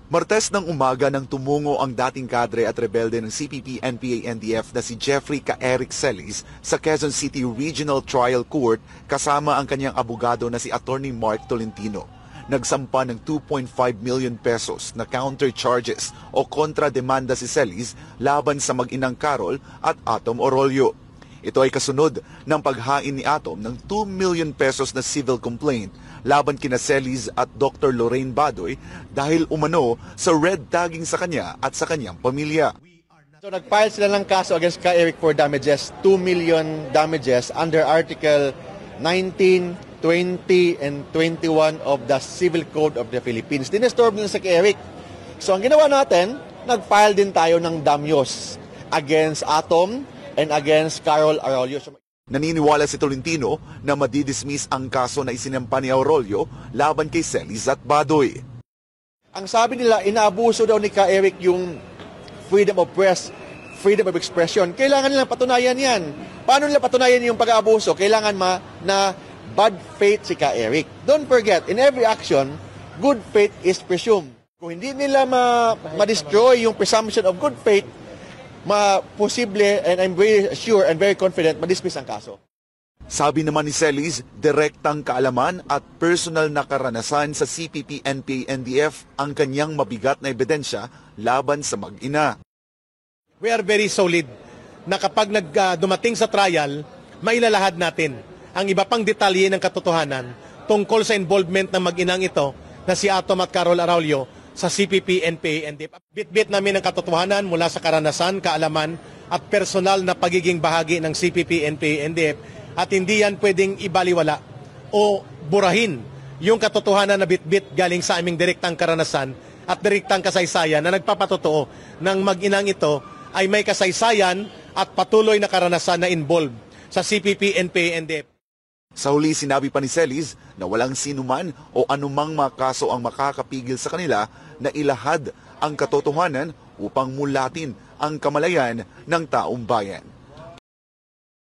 Martes ng umaga nang tumungo ang dating kadre at rebelde ng CPP-NPA-NDF na si Jeffrey Eric Celis sa Quezon City Regional Trial Court kasama ang kanyang abogado na si Attorney Mark Tolentino. Nagsampa ng 2.5 million pesos na counter charges o kontra-demanda si Celis laban sa mag-inang Carol at Atom Orolio. Ito ay kasunod ng paghain ni Atom ng 2 million pesos na civil complaint laban kina Celis at Dr. Lorraine Badoy dahil umano sa red tagging sa kanya at sa kanyang pamilya. So nag-file sila ng kaso against Eric for damages, 2 million damages under Article 19, 20, and 21 of the Civil Code of the Philippines. Dinestorb nila sa Eric. So ang ginawa natin, nag-file din tayo ng damages against Atom and against Carol Arroyo. Naniniwala si Tolentino na madidismiss ang kaso na isinampa ni Arroyo laban kay Celis at Badoy. Ang sabi nila, inaabuso daw ni Eric yung freedom of press, freedom of expression. Kailangan nilang patunayan yan. Paano nila patunayan yung pag-aabuso? Kailangan na bad faith si Eric. Don't forget, in every action, good faith is presumed. Kung hindi nila ma-destroy yung presumption of good faith, posible, and I'm very sure and very confident, madismiss ang kaso. Sabi naman ni Celis, direktang kaalaman at personal na karanasan sa CPP-NPA-NDF ang kanyang mabigat na ebidensya laban sa mag-ina. We are very solid na kapag dumating sa trial, mailalahad natin ang iba pang detalye ng katotohanan tungkol sa involvement ng mag-inang ito na si Atom at Carol Arroyo sa CPP-NPA-NDF. Bit-bit namin ang katotohanan mula sa karanasan, kaalaman at personal na pagiging bahagi ng CPP-NPA-NDF at hindi yan pwedeng ibaliwala o burahin yung katotohanan na bit-bit galing sa aming direktang karanasan at direktang kasaysayan na nagpapatotoo ng mag-inang ito ay may kasaysayan at patuloy na karanasan na involved sa CPP-NPA-NDF. Sa huli, sinabi pa ni Celis na walang sinuman o anumang makaso ang makakapigil sa kanila na ilahad ang katotohanan upang mulatin ang kamalayan ng taong bayan.